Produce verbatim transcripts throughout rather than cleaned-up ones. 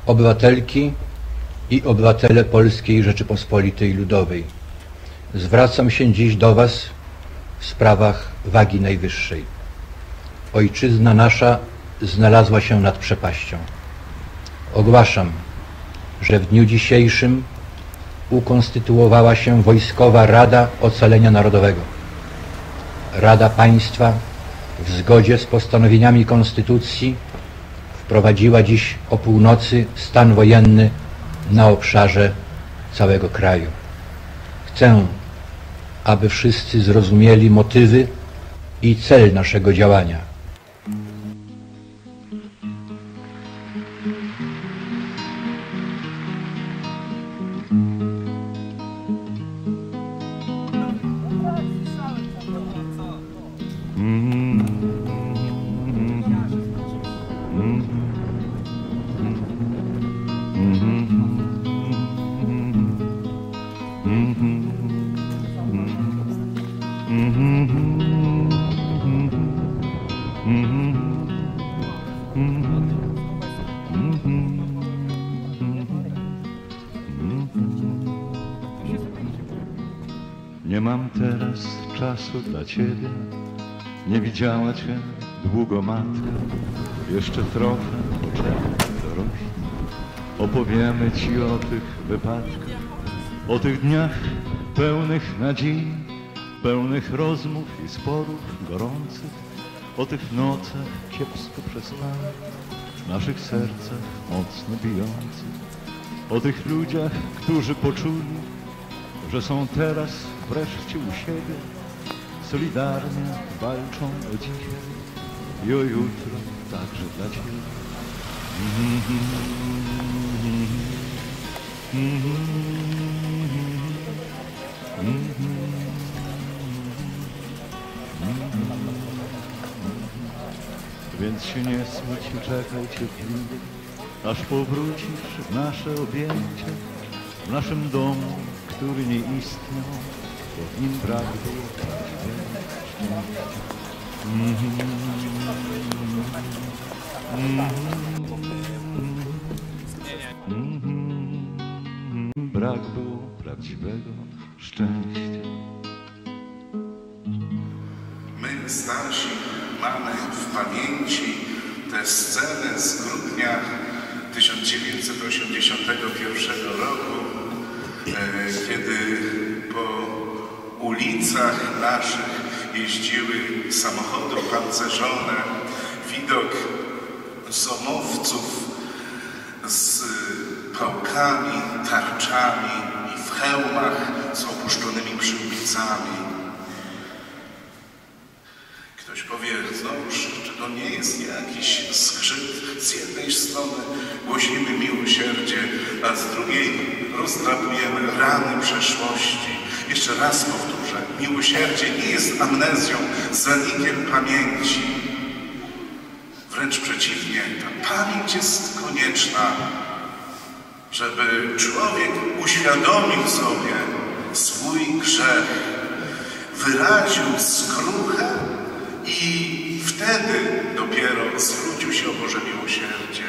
obywatelki i obywatele Polskiej Rzeczypospolitej Ludowej, zwracam się dziś do Was w sprawach wagi najwyższej. Ojczyzna nasza znalazła się nad przepaścią. Ogłaszam, że w dniu dzisiejszym ukonstytuowała się Wojskowa Rada Ocalenia Narodowego. Rada Państwa w zgodzie z postanowieniami Konstytucji wprowadziła dziś o północy stan wojenny na obszarze całego kraju. Chcę, aby wszyscy zrozumieli motywy i cel naszego działania. Nie mam teraz czasu dla Ciebie, nie widziała Cię długo matka. Jeszcze trochę poczekaj, dorośnie. Opowiemy Ci o tych wypadkach, o tych dniach pełnych nadziei, pełnych rozmów i sporów gorących, o tych nocach kiepsko przespanych, w naszych sercach mocno bijących, o tych ludziach, którzy poczuli, że są teraz wreszcie u siebie, solidarnie walczą o dzisiaj i o jutro także dla Ciebie. Więc się nie smuć i czekaj cierpliwie, aż powrócisz w nasze objęcie, w naszym domu, który nie istniał, bo w nim brak było prawdziwego szczęścia. Brak było prawdziwego szczęścia. My, starsi, mamy w pamięci te sceny z grudnia tysiąc dziewięćset osiemdziesiątego pierwszego roku, kiedy po ulicach naszych jeździły samochody opancerzone, widok zomowców z pałkami, tarczami i w hełmach z opuszczonymi przyłbicami. Ktoś powie znowuż, czy to nie jest jakiś zgrzyt? Z jednej strony głosimy miłosierdzie, a z drugiej rozdrapujemy rany przeszłości. Jeszcze raz powtórzę, miłosierdzie nie jest amnezją, zanikiem pamięci. Wręcz przeciwnie, ta pamięć jest konieczna, żeby człowiek uświadomił sobie swój grzech, wyraził skruchę i wtedy dopiero zwrócił się o Boże miłosierdzie.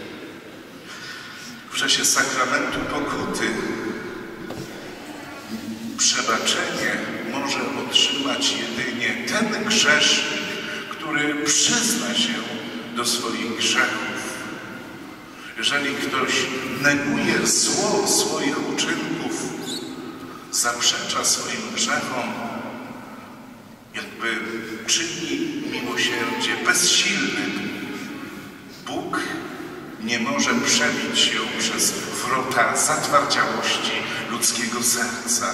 W czasie sakramentu pokuty przebaczenie może otrzymać jedynie ten grzesznik, który przyzna się do swoich grzechów. Jeżeli ktoś neguje zło swoich uczynków, zaprzecza swoim grzechom, jakby czyni miłosierdzie bezsilnym. Bóg nie może przebić się przez wrota zatwardziałości ludzkiego serca.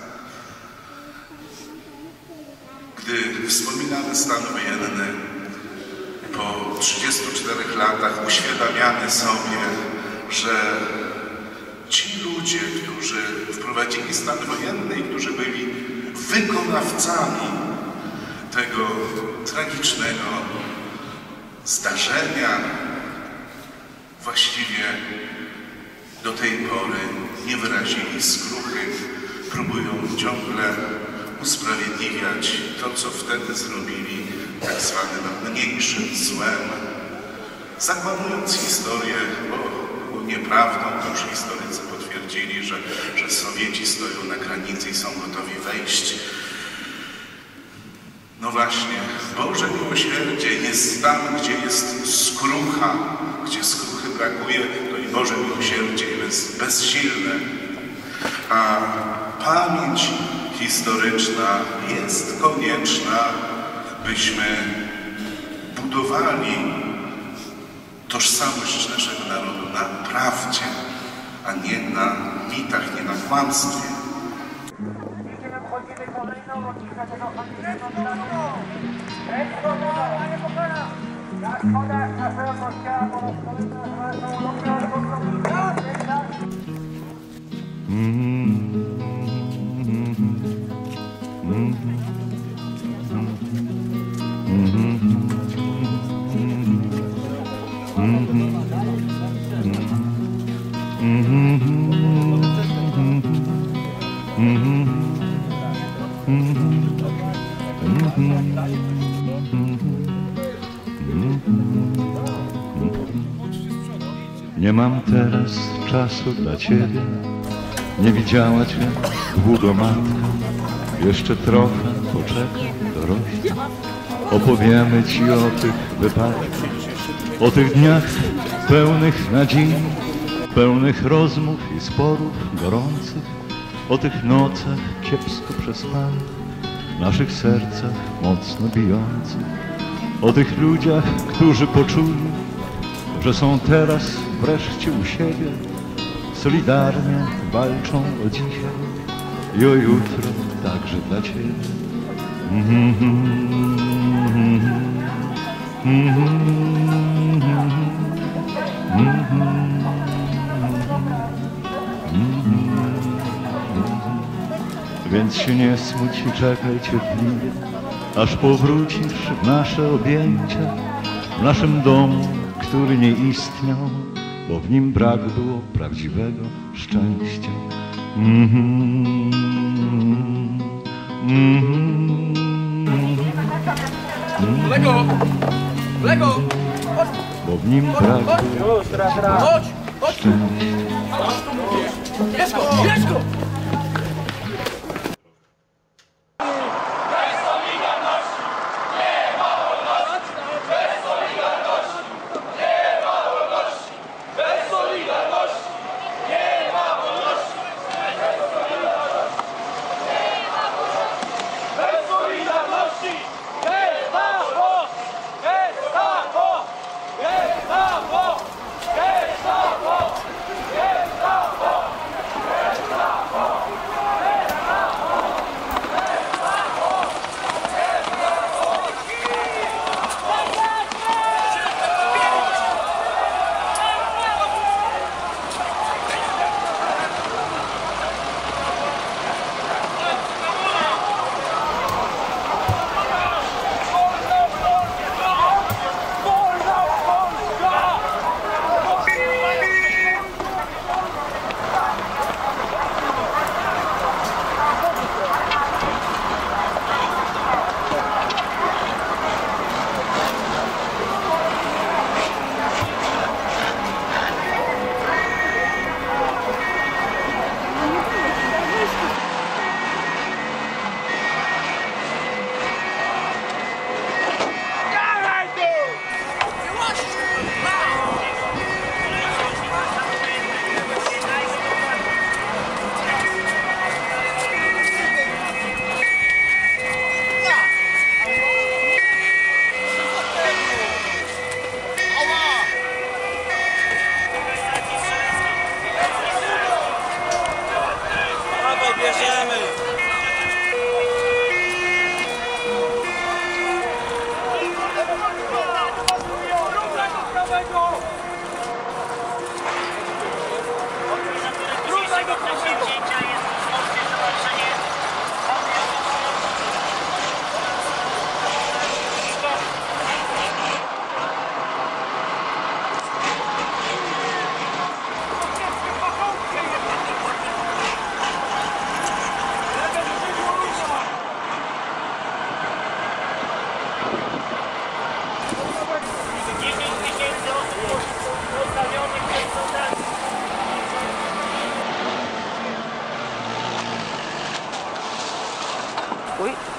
Gdy wspominamy stan wojenny, po trzydziestu czterech latach uświadamiamy sobie, że ci ludzie, którzy wprowadzili stan wojenny i którzy byli wykonawcami tego tragicznego zdarzenia, właściwie do tej pory nie wyrazili skruchy, próbują ciągle usprawiedliwiać to, co wtedy zrobili, tak zwanym mniejszym złem, zakłamując historię, bo nieprawdą. To już historycy potwierdzili, że, że Sowieci stoją na granicy i są gotowi wejść. No właśnie, Boże miłosierdzie jest tam, gdzie jest skrucha, gdzie skruchy brakuje, to i Boże miłosierdzie jest bezsilne. A pamięć historyczna jest konieczna, byśmy budowali tożsamość naszego narodu na prawdzie, a nie na mitach, nie na kłamstwie. Nie mam teraz czasu dla ciebie, nie widziała cię długo matka. Jeszcze trochę poczekaj, dorośli. Opowiemy ci o tych wypadkach, o tych dniach pełnych nadziei, pełnych rozmów i sporów gorących, o tych nocach kiepsko przespanych, naszych sercach mocno bijących, o tych ludziach, którzy poczuli, że są teraz wreszcie u siebie, solidarnie walczą o dzisiaj i o jutro także dla ciebie. Więc się nie smuć i czekaj cierpliwie, aż powrócisz w nasze objęcia, w naszym domu, który nie istniał, bo w nim brak było prawdziwego szczęścia. Mm-hmm. Mm-hmm. Lego! Lego! Bo w nim brak było Chodź! Chodź! szczęścia. Bierz go! Bierz go! Uj.